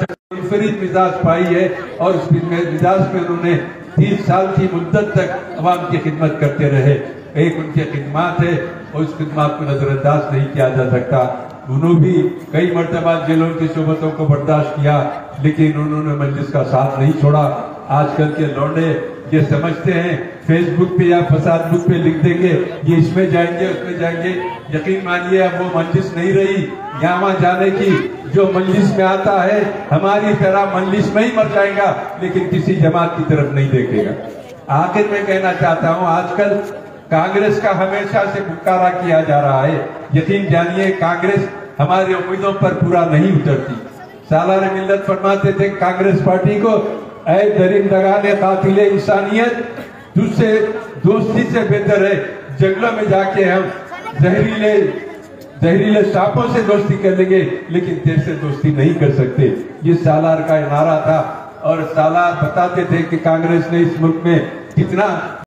मुनफरिद मिजाज पाई है और उस मिजाज में उन्होंने 30 साल की मुद्दत तक अवाम की खिदमत करते रहे। एक उनकी खिदमत है और उस खिदमत को नजरअंदाज नहीं किया जा सकता। उन्होंने भी कई मरतबा जेलों की सोबतों को बर्दाश्त किया, लेकिन उन्होंने मजलिस का साथ नहीं छोड़ा। आजकल के लौंडे ये समझते हैं फेसबुक पे या फसाद बुक पे लिख देंगे ये इसमें जाएंगे उसमें जाएंगे। यकीन मानिए अब वो मजलिस नहीं रही यहाँ वहां जाने की। जो मजलिस में आता है हमारी तरह मजलिस में ही मर जाएगा, लेकिन किसी जमात की तरफ नहीं देखेगा। आखिर में कहना चाहता हूँ, आजकल कांग्रेस का हमेशा से पुकारा किया जा रहा है। यकीन जानिए कांग्रेस हमारी उम्मीदों पर पूरा नहीं उतरती। सालार मिल्लत फरमाते थे कांग्रेस पार्टी को, ऐ दरिंदगाने कातिले इंसानियत, तुझसे दोस्ती से बेहतर है जंगलों में जाके हम जहरीले सांपों से दोस्ती कर लेंगे, लेकिन तेरे से दोस्ती नहीं कर सकते। ये सालार का नारा था और सालार बताते थे कि कांग्रेस ने इस मुल्क में कितना